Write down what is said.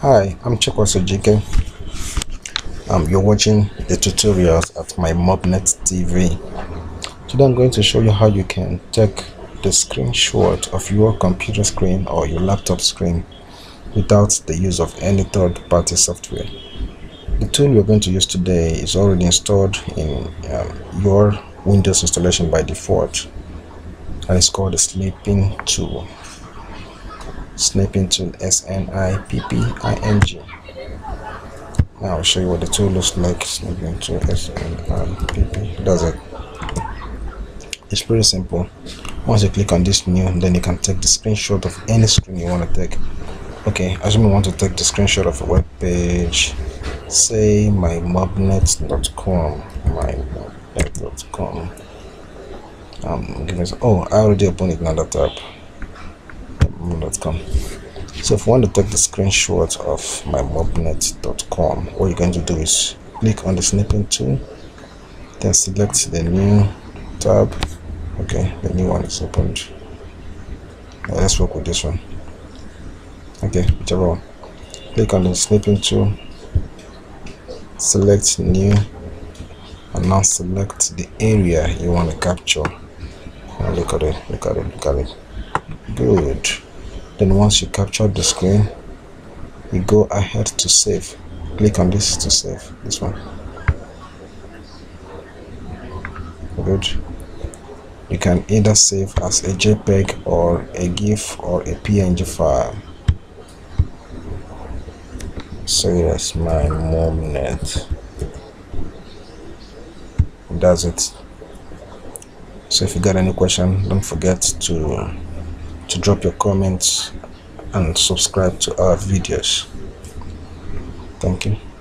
Hi, I'm Chekwas Ojike. You're watching the tutorials at my Mobnet TV. Today I'm going to show you how you can take the screenshot of your computer screen or your laptop screen without the use of any third-party software. The tool we're going to use today is already installed in your Windows installation by default, and it's called the Snipping Tool. Snipping Tool, S-N-I-P-P-I-N-G. Now I'll show you what the tool looks like. Snipping Tool, S-N-I-P-P. That's it. It's pretty simple. Once you click on this new, then you can take the screenshot of any screen you want to take. Okay, assume you want to take the screenshot of a web page, say mymobnet.com. Oh, I already opened it in another tab. mybobnet.com. So if you want to take the screenshot of mymobnet.com, what you're going to do is click on the snipping tool, then select the new tab. Okay, the new one is opened. Now let's work with this one. Okay, whichever one. Click on the snipping tool, select new, and now select the area you want to capture. Now look at it. Good. Then once you capture the screen, you go ahead to save. Click on this to save. This one. Good. You can either save as a JPEG or a GIF or a PNG file. So that's my Mobnet. That's it. So if you got any question, don't forget to drop your comments and subscribe to our videos. Thank you.